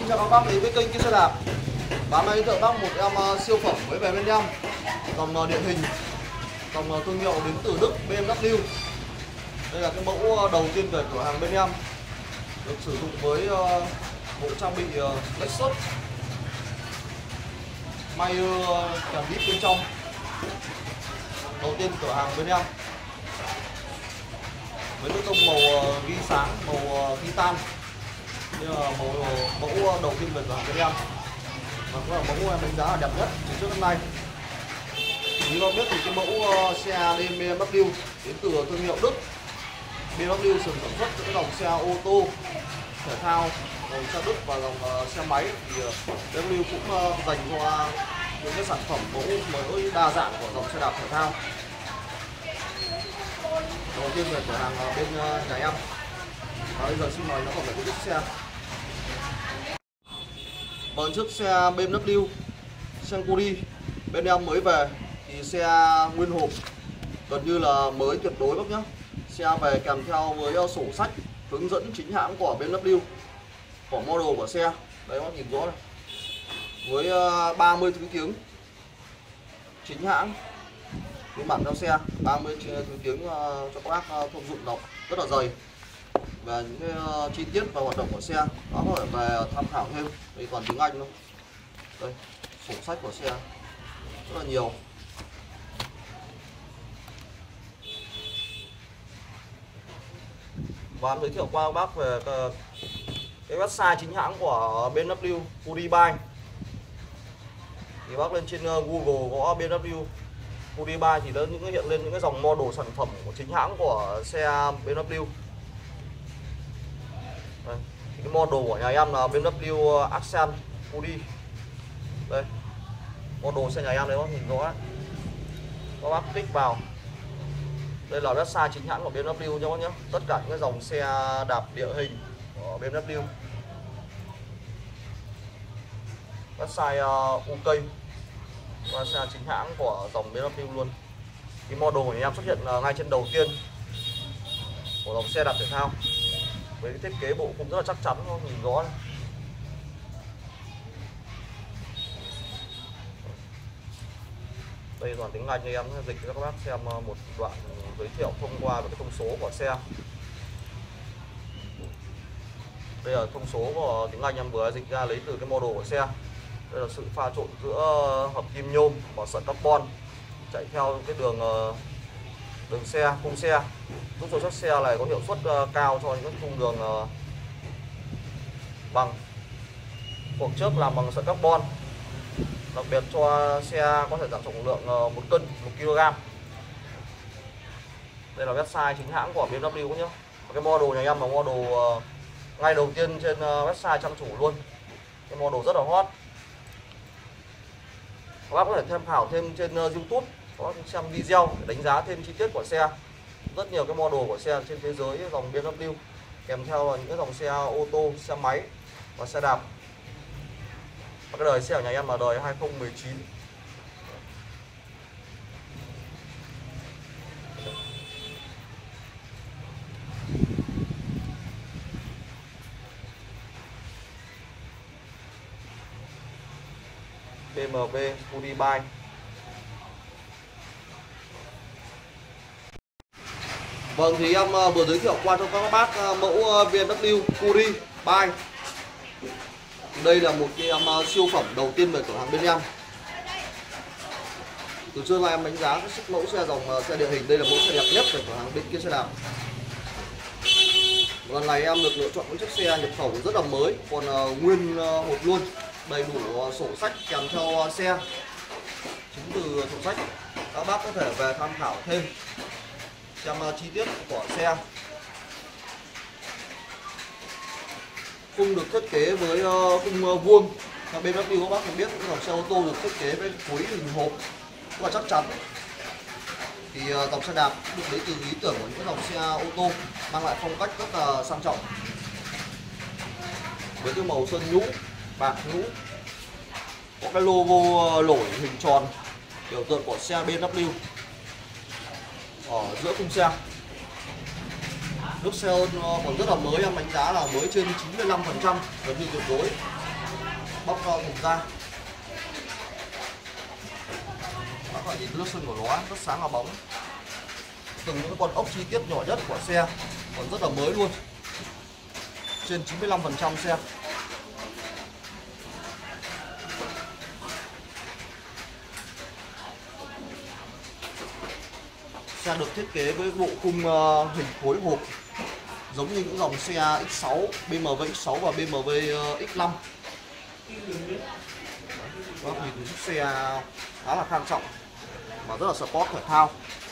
Xin chào các bác đến với kênh Kia Xe Đạp. Bán này thợ bác một em siêu phẩm mới về bên em, dòng điển hình, dòng thương hiệu đến từ Đức, BMW. Đây là cái mẫu đầu tiên về cửa hàng bên em, được sử dụng với bộ trang bị Lexus Mayer kèm vít bên trong. Đầu tiên cửa hàng bên em với nước tông màu ghi sáng, màu titan. Đây là mẫu đầu tiên về cửa hàng bên em, và cũng là mẫu em đánh giá là đẹp nhất từ trước đến nay. Như các biết thì cái mẫu xe BMW đến từ thương hiệu Đức. BMW sản xuất những dòng xe ô tô thể thao, dòng xe Đức và dòng xe máy, thì BMW cũng dành cho những cái sản phẩm mẫu mới đa dạng của dòng xe đạp thể thao. Đầu tiên về cửa hàng bên nhà em. Và bây giờ xin mời nó còn về cái chiếc xe. Vâng, chiếc xe BMW Sencuri bên em mới về thì xe nguyên hộp, gần như là mới tuyệt đối bác nhé. Xe về kèm theo với sổ sách hướng dẫn chính hãng của BMW, của model của xe. Đấy bác nhìn rõ này. Với 30 thứ tiếng chính hãng, phiên bản theo xe 30 thứ tiếng cho các bác thông dụng đọc rất là dày. Về những cái chi tiết và hoạt động của xe đó có thể về tham khảo thêm. Đây còn tiếng Anh luôn. Đây, sổ sách của xe rất là nhiều. Và em giới thiệu qua các bác về cái website chính hãng của BMW Cudi Bike. Thì bác lên trên Google gõ BMW Cudi Bike thì nó hiện lên những cái dòng model sản phẩm của chính hãng của xe BMW. Đây, cái model của nhà em là BMW Accent Cudi. Đây, model xe nhà em đấy bác nhìn rõ. Các bác click vào. Đây là website chính hãng của BMW nha bác nhé. Tất cả những cái dòng xe đạp địa hình của BMW. Website UK, website chính hãng của dòng BMW luôn. Cái model của nhà em xuất hiện ngay trên đầu tiên của dòng xe đạp thể thao, với cái thiết kế bộ khung rất là chắc chắn, nhìn rõ này. Đây là tiếng Anh, em dịch cho các bác xem một đoạn giới thiệu thông qua về cái thông số của xe. Đây là thông số của tiếng Anh em vừa dịch ra lấy từ cái model của xe. Đây là sự pha trộn giữa hợp kim nhôm và sợi carbon chạy theo cái đường xe, khung xe, giúp cho chiếc xe này có hiệu suất cao cho những khung đường bằng. Cuộc trước làm bằng sợi carbon, đặc biệt cho xe có thể giảm trọng lượng 1 cân, 1 kg. Đây là website chính hãng của BMW nhé. Cái model nhà em là model ngay đầu tiên trên website trang chủ luôn. Cái model rất là hot. Các bác có thể tham khảo thêm trên YouTube, các bác xem video để đánh giá thêm chi tiết của xe. Rất nhiều cái model của xe trên thế giới dòng BMW, kèm theo là những cái dòng xe ô tô, xe máy và xe đạp. Và cái đời xe của nhà em là đời 2019. BMW Cudi Bike. Vâng, thì em vừa giới thiệu qua cho các bác mẫu BMW Cudi Bike. Đây là một cái siêu phẩm đầu tiên về cửa hàng bên em. Từ trước nay em đánh giá cái sức mẫu xe dòng xe địa hình, đây là mẫu xe đẹp nhất về cửa hàng bên Kia Xe Đạp. Lần này em được lựa chọn một chiếc xe nhập khẩu rất là mới, còn nguyên hộp luôn, đầy đủ sổ sách kèm theo xe, chứng từ sổ sách. Các bác có thể về tham khảo thêm, xem chi tiết của xe. Khung được thiết kế với khung vuông. Theo BMW các bác cũng biết những dòng xe ô tô được thiết kế với khối hình hộp rất là chắc chắn. Thì dòng xe đạp được lấy từ ý tưởng của những dòng xe ô tô, mang lại phong cách rất là sang trọng. Với cái màu sơn nhũ, bạc nhũ, có cái logo nổi hình tròn biểu tượng của xe BMW ở giữa khung xe. Nước xe còn rất là mới, em đánh giá là mới trên 95%, gần như tuyệt đối. bóc thùng ra. Bác có nhìn nước sơn của nó rất sáng và bóng. Từng những con ốc chi tiết nhỏ nhất của xe còn rất là mới luôn. Trên 95% xe. Xe được thiết kế với bộ khung hình khối hộp giống như những dòng xe X6, BMW X6 và BMW X5. Đó, nhìn chiếc xe khá là sang trọng và rất là sport thể thao.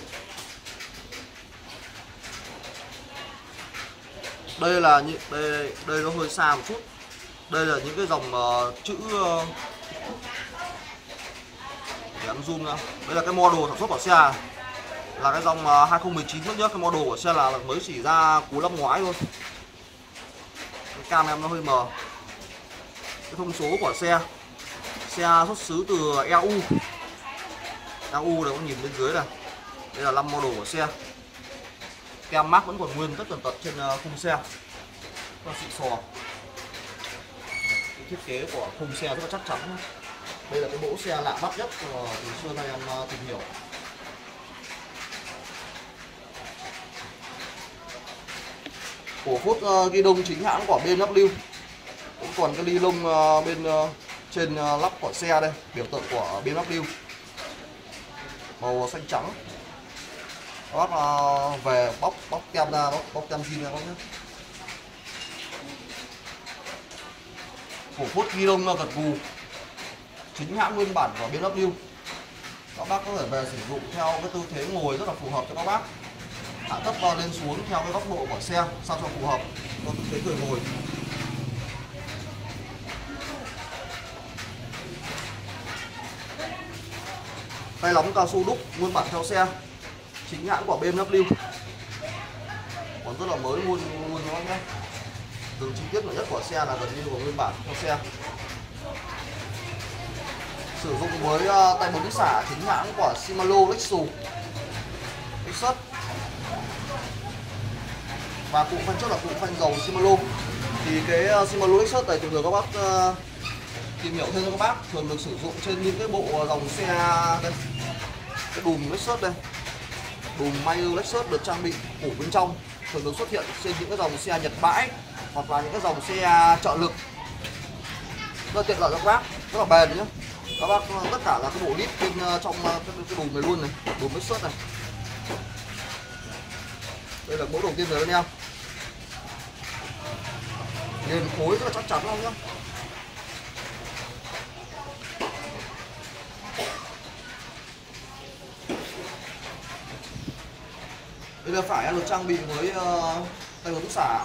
Đây là những đây nó hơi xa một chút. Đây là những cái dòng chữ để em zoom ra. Đây là cái model sản xuất của xe này. Là cái dòng 2019 nữa nhá, cái model của xe là mới chỉ ra cuối năm ngoái thôi. Cái cam em nó hơi mờ. Cái thông số của xe xuất xứ từ EU. EU này, có nhìn bên dưới này. Đây là 5 model của xe. Kem mác vẫn còn nguyên tất tần tật trên khung xe. Rất là xịn sò. Cái thiết kế của khung xe rất là chắc chắn. Đây là cái mẫu xe lạ mắt nhất từ xưa nay em tìm hiểu. Cổ phốt ghi đông chính hãng của BMW. Cũng còn cái ly lông bên trên lắp của xe đây, biểu tượng của BMW. Màu xanh trắng. Các bác về bóc kem ra, bóc kem zin ra các bác nhé. Cổ phốt ghi đông gật gù. Chính hãng nguyên bản của BMW. Các bác có thể về sử dụng theo cái tư thế ngồi rất là phù hợp cho các bác. Hạ thấp lên xuống theo cái góc độ của xe sao cho phù hợp cho tư thế người ngồi. Tay lóng cao su đúc nguyên bản theo xe, chính hãng của BMW, còn rất là mới luôn nó nhé. Từng chi tiết nhỏ nhất của xe là gần như của nguyên bản theo xe. Sử dụng với tay bấm xả chính hãng của Shimano Lexus. Và cụm phanh trước là cụm phanh dầu Shimano. Thì cái Shimano Lexus này thường các bác tìm hiểu thêm cho các bác, thường được sử dụng trên những cái bộ dòng xe đây. Cái đùm Lexus đây, đùm Mayer Lexus được trang bị phủ bên trong, thường được xuất hiện trên những cái dòng xe Nhật bãi hoặc là những cái dòng xe trợ lực. Rất là tiện lợi cho các bác, rất là bền nhé. Các bác tất cả là cái bộ lít bên trong cái đùm này luôn này, đùm Lexus này. Đây là mẫu đầu tiên rồi anh em. Nền khối rất là chắc chắn không nhá. Đây là phải được trang bị với tay bấm xả,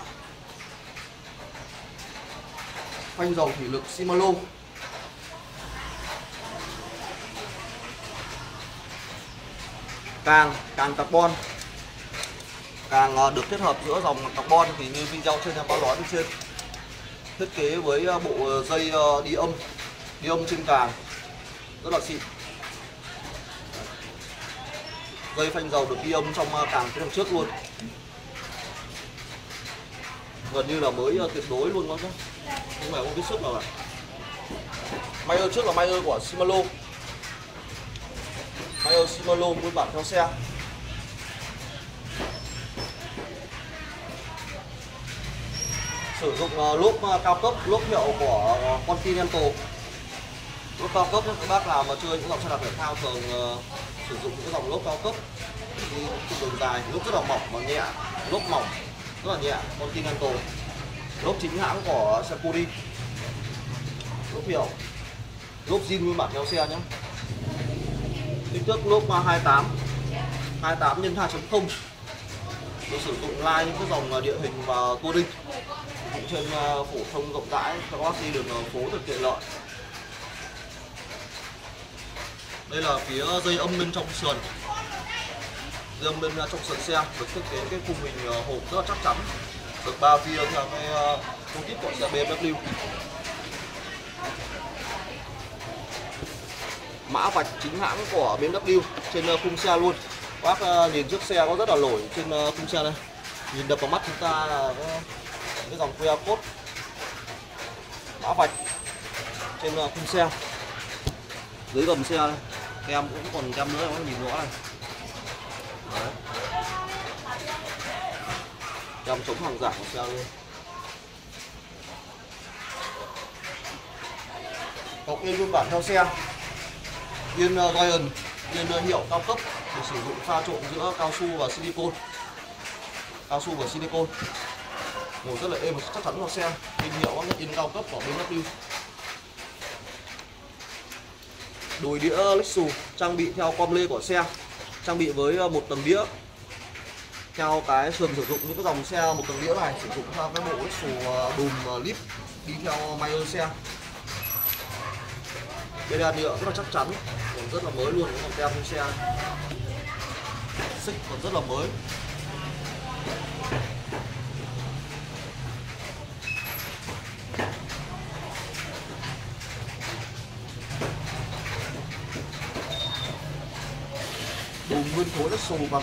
phanh dầu thủy lực Shimano. Càng carbon, càng được kết hợp giữa dòng carbon thì như video trên em báo nói bên trên. Thiết kế với bộ dây đi âm trên càng rất là xịn. Dây phanh dầu được đi âm trong càng phía đằng trước luôn, gần như là mới tuyệt đối luôn đó chứ, không phải không biết sức nào cả. Mayer trước là Mayer của Shimano, Mayer Shimano nguyên bản theo xe. Sử dụng lốp cao cấp, lốp hiệu của Continental. Lốp cao cấp các bác nào mà chơi những dòng xe đạp thể thao thường sử dụng những dòng lốp cao cấp đi đường dài, lốp rất là mỏng và nhẹ, lốp mỏng rất là nhẹ. Continental, lốp chính hãng của Sakuri, lốp hiệu, lốp zin nguyên bản theo xe nhé. Kích thước lốp 28 x 2.0, được sử dụng lai những cái dòng địa hình và touring, cũng trên phổ thông rộng rãi cho các bác đi đường phố thật tiện lợi. Đây là phía dây âm bên trong sườn, dây âm bên trong sườn xe được thiết kế cái khung hình hộp rất là chắc chắn, được ba phía theo cái mô típ của xe BMW. Mã vạch chính hãng của BMW trên khung xe luôn. Bác nhìn chiếc xe có rất là nổi trên khung xe này, nhìn đập vào mắt chúng ta là cái dòng QR code, mã vạch. trên khung xe. Dưới gầm xe này, kem cũng còn kem nữa, các nhìn rõ này. Đấy. Kem chống hàng giả của xe luôn. Có yên nguyên bản theo xe. Yên Giant, yên hiệu cao cấp để sử dụng pha trộn giữa cao su và silicon. Cao su và silicon. Ngồi rất là êm và chắc chắn cho xe. Yên hiệu nhất yên cao cấp của BMW. Đùi đĩa Lexus trang bị theo com lê của xe, trang bị với một tầng đĩa. Theo cái thường sử dụng những cái dòng xe một tầng đĩa này sử dụng theo cái bộ Lexus đùm lip đi theo Mayer xe. Đây là nhựa rất là chắc chắn, còn rất là mới luôn, còn tem trên xe. Xích còn rất là mới. Đùm nguyên khối Lexus bằng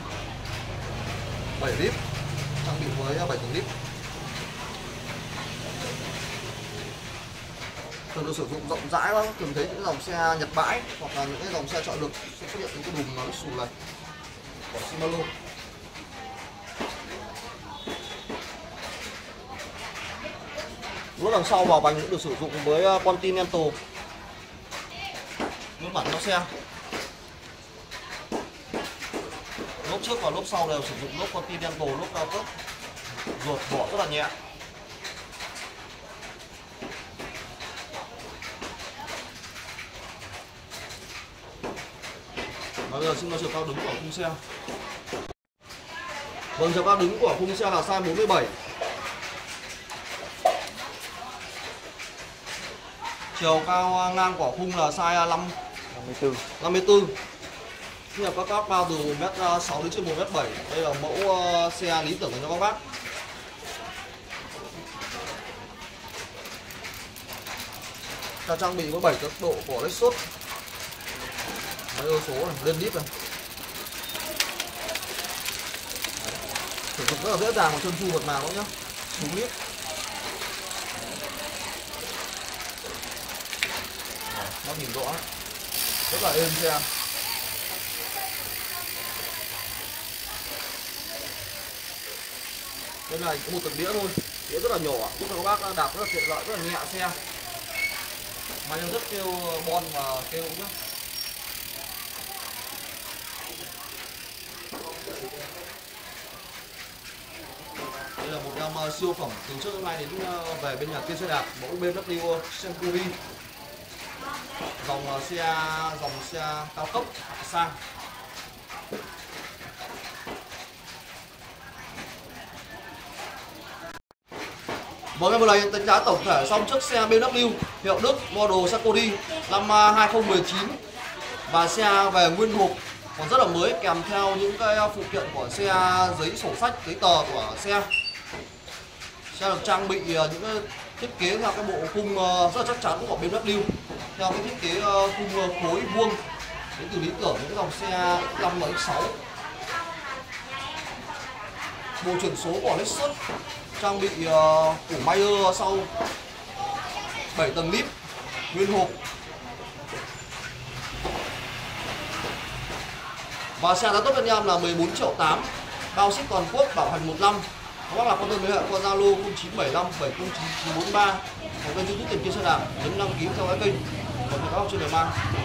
7 lít, trang bị với 7 tầng lít. Thường được sử dụng rộng rãi lắm, thường thấy những dòng xe Nhật bãi hoặc là những cái dòng xe trợ lực sẽ xuất hiện những cái đùm Lexus này của Shimano. Lốp đằng sau vào bánh cũng được sử dụng với Continental nguyên bản theo xe. Lốp trước và lốp sau đều sử dụng lốp Continental, lốp cao cấp, ruột bỏ rất là nhẹ. Bây giờ xin nói chiều cao đứng của khung xe. Vâng, chiều cao đứng của khung xe là size 47. Chiều cao ngang của khung là size 54. Nhưng mà các bao từ 1m6 đến trên 1m7. Đây là mẫu xe lý tưởng cho các bác. Ta trang bị với 7 tốc độ của Lexus. Máy ô số này, lên lít này. Sử dụng rất là dễ dàng và trơn tru mượt mà các nhá. Đúng lít. Nó nhìn rõ, rất là êm xe. Đây này có một tầng đĩa thôi, đĩa rất là nhỏ, giúp cho các bác đạp rất là tiện lợi, rất là nhẹ xe. Máy rất kêu bon và kêu nhá. Đây là một em siêu phẩm từ trước đến nay đến về bên nhà kia xe đạp, mẫu BMW Century. Dòng xe cao cấp sang. Vâng, em vừa lấy đánh giá tổng thể xong chiếc xe BMW hiệu Đức model Sarkozy năm 2019 và xe về nguyên hộp còn rất là mới, kèm theo những cái phụ kiện của xe, giấy sổ sách, giấy tờ của xe. Xe được trang bị những cái thiết kế theo cái bộ khung rất là chắc chắn của BMW, theo cái thiết kế khung khối vuông đến từ lý tưởng những cái dòng xe X5 và X6. Bộ chuyển số của Lexus trang bị củ Mayer sau 7 tầng lip nguyên hộp. Và xe giá tốt cho em là 14.8 triệu, bao ship toàn quốc, bảo hành 1 năm. Các bác là quan tâm liên hệ qua Zalo 0975 709 943 hoặc kênh YouTube Tiền Kiên Xe Đạp, nhấn đăng ký theo cái kênh. Còn các bác trên đời mang.